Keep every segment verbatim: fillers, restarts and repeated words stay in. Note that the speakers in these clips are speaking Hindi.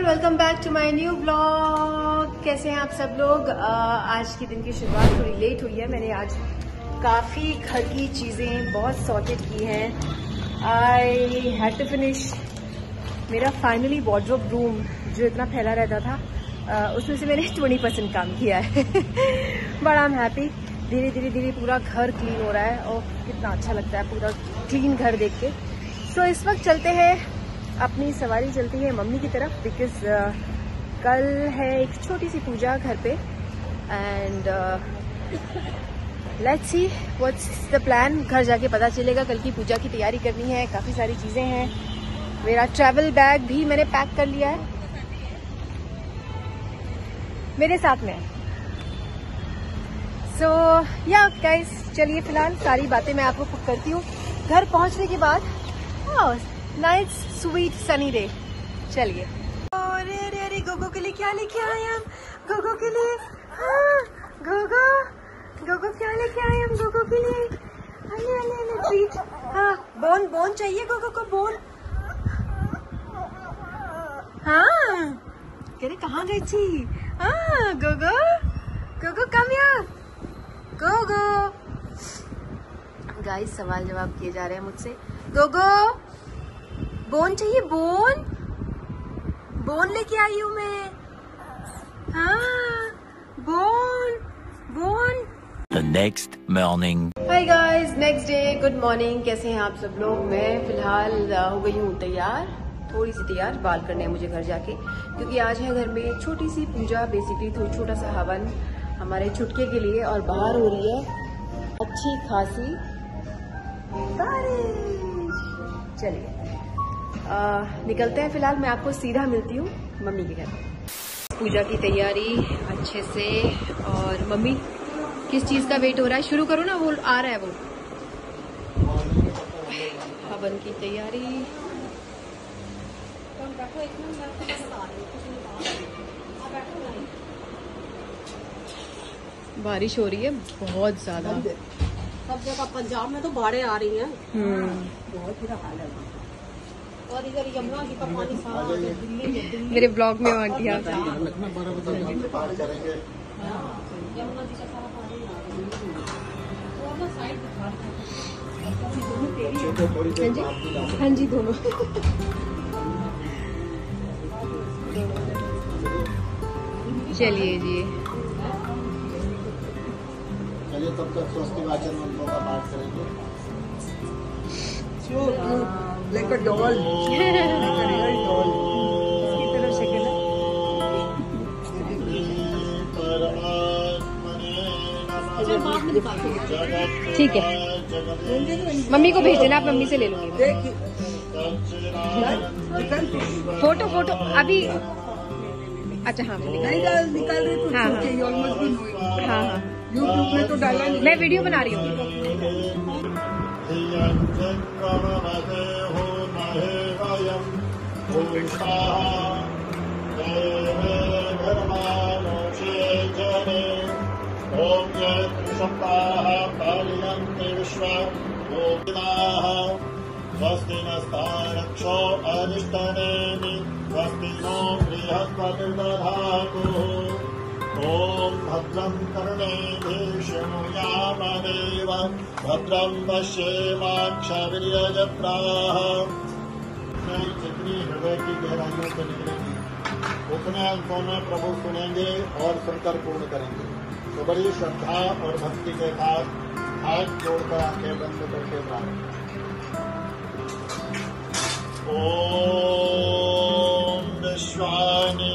Welcome back to my new blog. कैसे हैं आप सब लोग। आ, आज के दिन की शुरुआत थोड़ी लेट हुई है। मैंने आज काफी घर की चीजें बहुत सॉर्टेड की हैं। आई हैड टू फिनिश मेरा फाइनली वार्डरोब रूम जो इतना फैला रहता था, आ, उसमें से मैंने ट्वेंटी परसेंट काम किया है। But I am happy. धीरे धीरे धीरे पूरा घर क्लीन हो रहा है और कितना अच्छा लगता है पूरा क्लीन घर देख के। सो so, इस वक्त चलते हैं, अपनी सवारी चलती है मम्मी की तरफ, बिकॉज uh, कल है एक छोटी सी पूजा घर पे। And let's see what's the plan. घर जाके पता चलेगा। कल की पूजा की तैयारी करनी है, काफ़ी सारी चीज़ें हैं। मेरा ट्रैवल बैग भी मैंने पैक कर लिया है, मेरे साथ में। सो या गाइस, चलिए फिलहाल सारी बातें मैं आपको करती हूँ घर पहुँचने के बाद। Nice sweet sunny day. चलिए। अरे अरे अरे गोगो के लिए क्या लेके आए हम? गोगो के लिए हाँ, गोगो गोगो क्या लेके आए हम गोगो के लिए? अरे अरे अरे ट्रीट। हाँ, बोन बोन चाहिए गोगो को, बोन। हाँ, कह रहे कहाँ गई थी? हाँ गोगो, गोगो कम यार, गोगो। गाइस सवाल जवाब किए जा रहे हैं मुझसे। गोगो बोन चाहिए, बोन बोन लेके आई हूँ मैं। हाँ bone bone. The next morning. Hi guys, next day, good morning. कैसे हैं आप सब लोग? मैं फिलहाल हो गई हूँ तैयार, थोड़ी सी तैयार। बाल करने हैं मुझे घर जाके, क्योंकि आज है घर में छोटी सी पूजा, बेसिकली थोड़ा छोटा सा हवन हमारे छुटके के लिए। और बाहर हो रही है अच्छी खासी बारिश। चलिए आ, निकलते हैं। फिलहाल मैं आपको सीधा मिलती हूँ मम्मी के घर। पूजा की तैयारी अच्छे से। और मम्मी किस चीज का वेट हो रहा है? शुरू करो ना, वो आ रहा है वो हवन की तैयारी। बारिश हो रही है बहुत ज्यादा। सब जगह पंजाब में तो बाढ़ें आ रही हैं। बहुत बुरा हाल है। और इधर यमुना जी का पानी सारा दिल्ली में, दिल्ली मेरे ब्लॉग में आंटी आ यमुना जी का सारा पानी साइड जी। हाँ जी, दोनों। चलिए जी, चलिए तब तक स्वस्ति वाचन मंत्रों का पाठ करेंगे। लाइक अ डॉल, डॉल इसकी तरफ से कहना। ठीक है, मम्मी को भेज देना, आप मम्मी से ले लूंगी। फोटो फोटो अभी। अच्छा हाँ, निकाल निकाल रही तो हाँ हाँ हाँ, यूट्यूब में तो डाला नहीं। मैं वीडियो बना रही हूँ। स्वस्ति नस्तारक्षो अनिष्टनेमि स्वस्ति नो बृहस्पतिर्दधातु। ॐ भद्रं कर्णेभिः शृणुयामदेव भद्रं पश्येमाक्षभिर्यजत्राः। जितनी हृदय की गहराइयों से निकलेगी उतने अंकों में प्रभु सुनेंगे और सुनकर पूर्ण करेंगे। तो बड़ी श्रद्धा और भक्ति के साथ हाथ जोड़कर आंखें बंद करके प्रार्थना। ॐ विश्वानि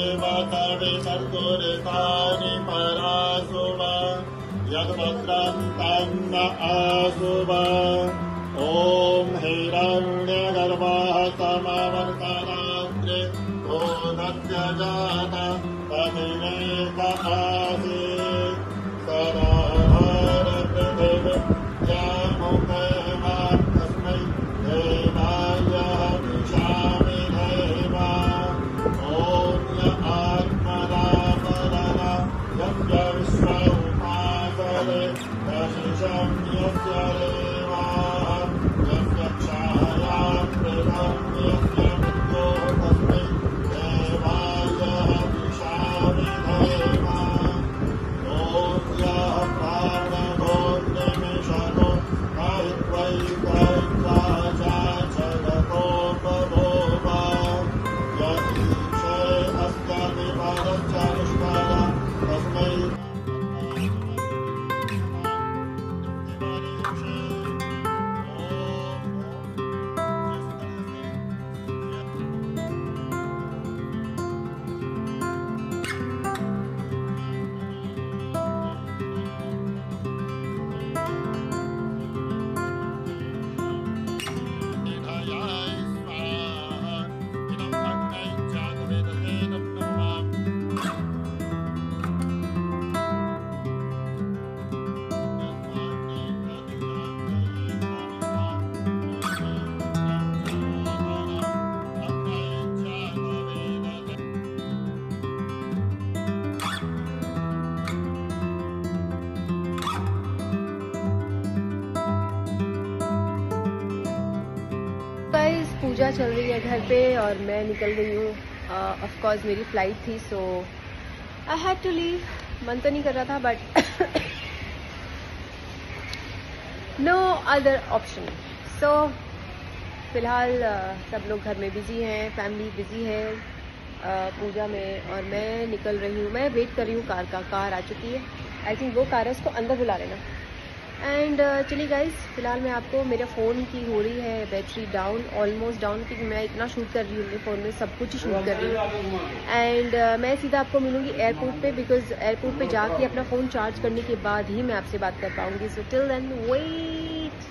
देवतवितर्दुरितानि परासुव यद्भद्रं तन्न आसुव। ॐ हिरण्यगर्भः समवर्तनाग्रे को नत्यजात तदिनेक आसीत् सरहर पृथिव्यामुखेव तस्मै देवाय दिशामि देवा। ॐ य आत्मना परना यस्य विश्व उपासते दशिशं यस्य देवाः यस्य छायां प्रथम यस्य मृत्यो तस्मै देव पूजा चल रही है घर पे और मैं निकल गई हूँ। ऑफ कोर्स मेरी फ़्लाइट थी, so I had to leave. मन तो नहीं कर रहा था but no other option. So फ़िलहाल uh, सब लोग घर में बिज़ी हैं, फैमिली बिज़ी है uh, पूजा में, और मैं निकल रही हूँ। मैं वेट कर रही हूँ कार का। कार आ चुकी है, आई थिंक वो कार है, उसको अंदर बुला लेना। एंड uh, चलिए गाइस, फिलहाल मैं आपको, मेरे फ़ोन की हो रही है बैटरी डाउन, ऑलमोस्ट डाउन, क्योंकि मैं इतना शूट कर रही हूँ मेरे फ़ोन में, सब कुछ ही शूट कर रही हूँ। एंड uh, मैं सीधा आपको मिलूंगी एयरपोर्ट पे, बिकॉज एयरपोर्ट पे जाके अपना फ़ोन चार्ज करने के बाद ही मैं आपसे बात कर पाऊँगी। So till then wait.